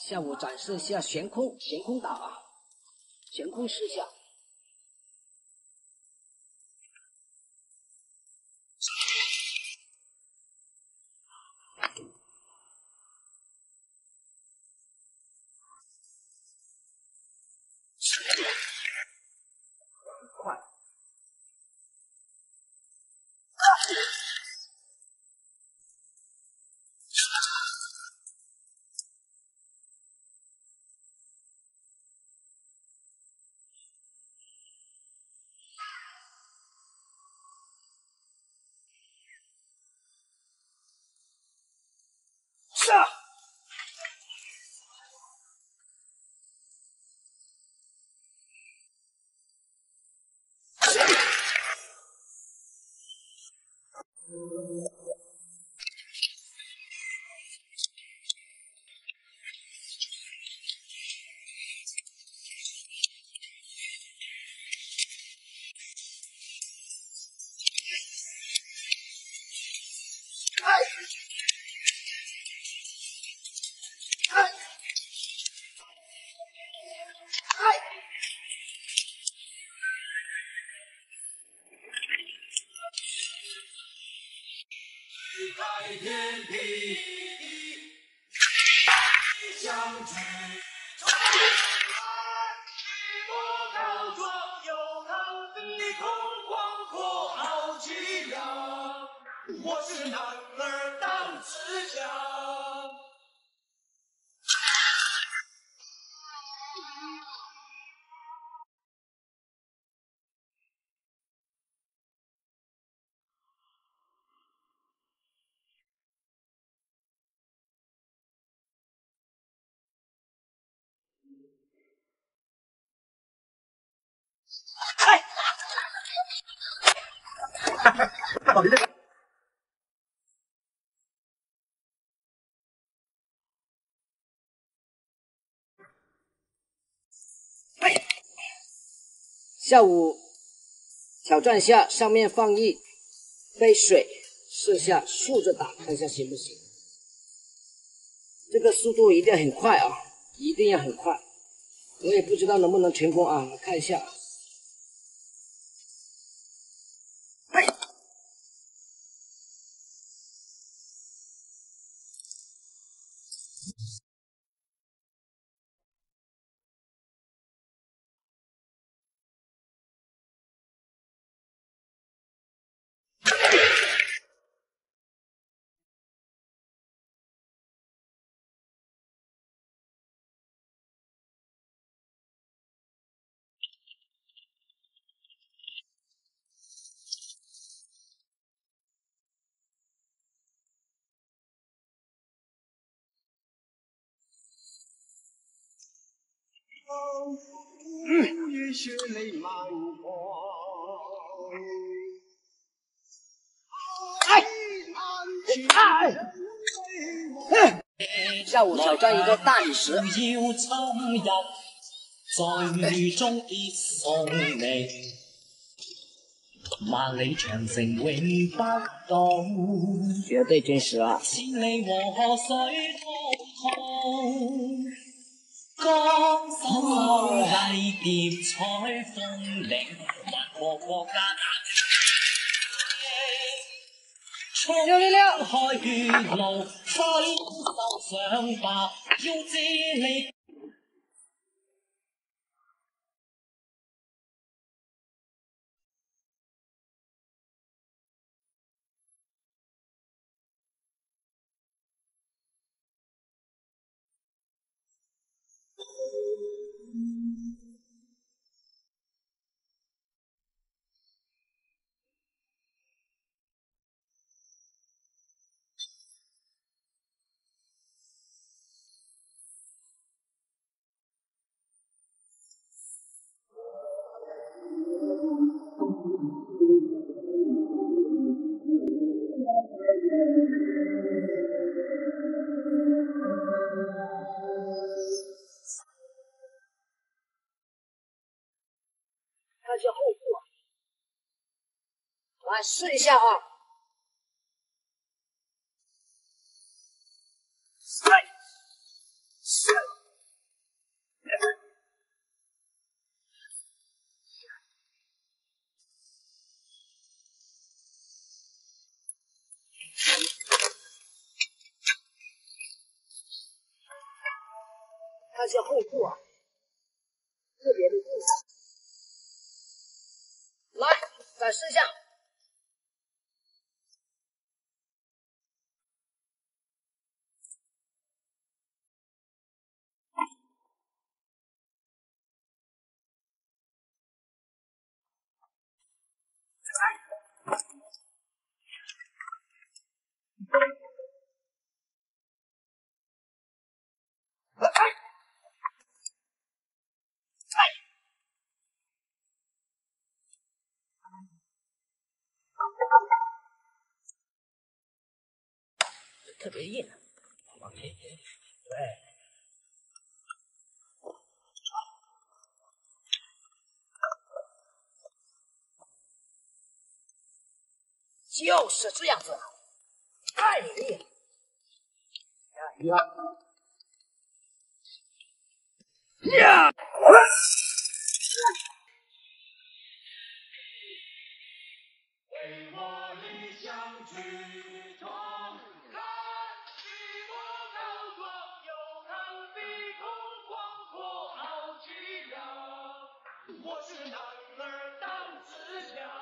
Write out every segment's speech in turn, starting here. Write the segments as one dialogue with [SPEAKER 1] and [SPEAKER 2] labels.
[SPEAKER 1] 向我展示一下悬空打啊，悬空4下。快！下！
[SPEAKER 2] 在天地相聚，我高壮有能力，空广阔傲气扬，我是男儿当自强。
[SPEAKER 1] 下午挑战下，上面放一杯水，4下竖着打，看一下行不行？这个速度一定要很快啊，一定要很快。我也不知道能不能成功啊，看一下。
[SPEAKER 2] 血泪满眶，
[SPEAKER 1] 下午挑战一个大理石。
[SPEAKER 3] 要侵入，在雨中必送你，萬里長城永不到，
[SPEAKER 1] 绝对真实啊！
[SPEAKER 3] 千里和水滔滔。江山麗蝶彩鳳翎，萬個國家衝開血路，分手上吧，要知你。
[SPEAKER 1] 看一下后部啊，来试一下啊。3、4。 看一下后部啊，特别的重。来，展示一下。特别硬，往前，对，就是这样子，太厉害！呀！
[SPEAKER 2] 为我理想去闯，看举国高壮，有抗比空广阔傲气扬。我是男儿当自强。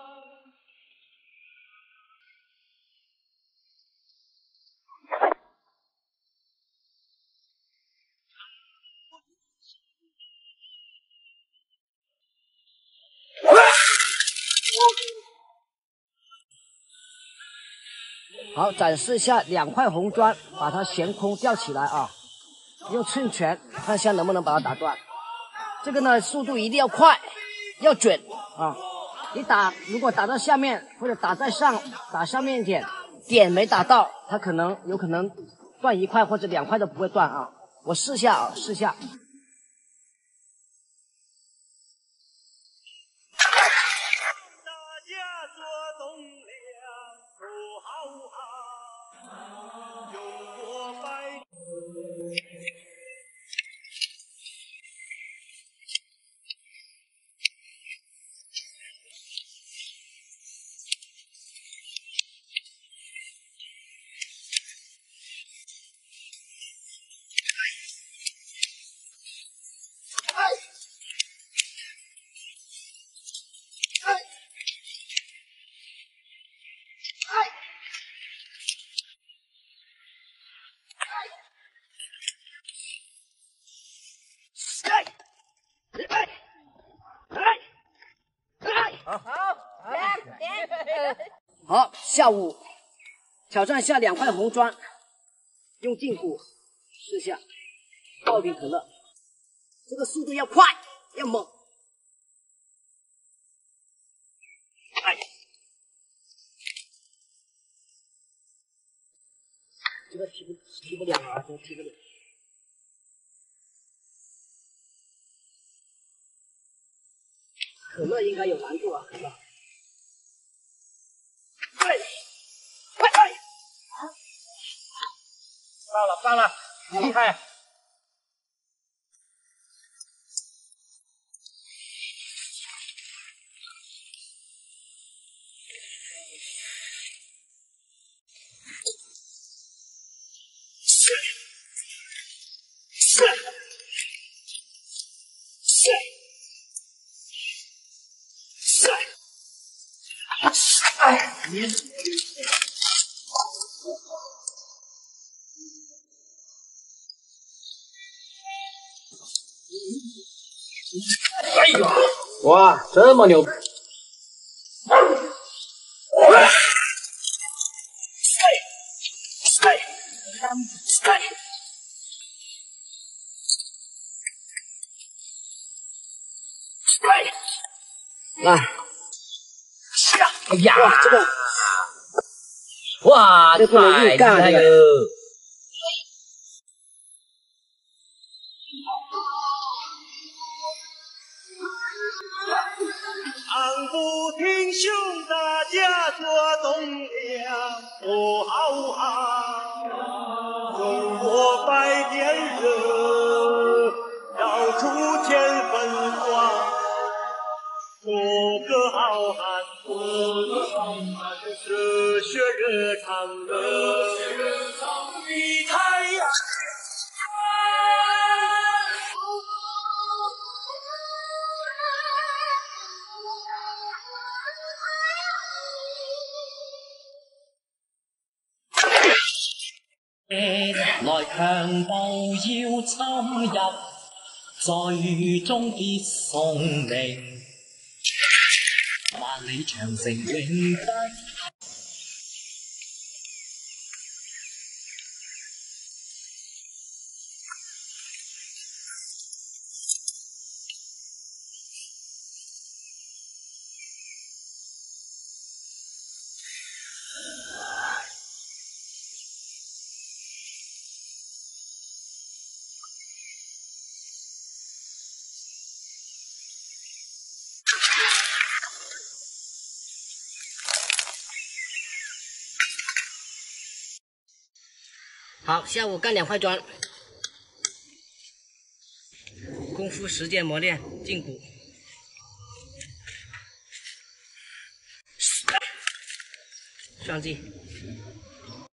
[SPEAKER 1] 好，展示一下2块红砖，把它悬空吊起来啊，用寸拳看一下能不能把它打断。这个呢，速度一定要快，要准啊！你如果打到下面或者打上面一点，点没打到，它有可能断1块或者2块都不会断啊。我试下啊，试下。好，下午挑战下2块红砖，用胫骨试下倒一瓶可乐，这个速度要快，要猛。这个踢不了啊，这个踢不了。可乐应该有难度啊，可乐。
[SPEAKER 4] 爆了，厉害！哎呦，哇，这么牛！
[SPEAKER 1] 来，
[SPEAKER 4] 哎呀，
[SPEAKER 1] 哇，这个
[SPEAKER 4] 哇，
[SPEAKER 1] 这不能硬干
[SPEAKER 4] 太厉害
[SPEAKER 1] 了。
[SPEAKER 4] 了！
[SPEAKER 2] 昂不挺胸，大家做栋梁，哦好好，中国百年人，绕出千分光。做个好汉，热血热肠的太阳。
[SPEAKER 3] 强暴要侵入，最终必送命。万里长城永不。
[SPEAKER 1] 好，下午干2块砖，功夫实践磨练，胫骨。上击。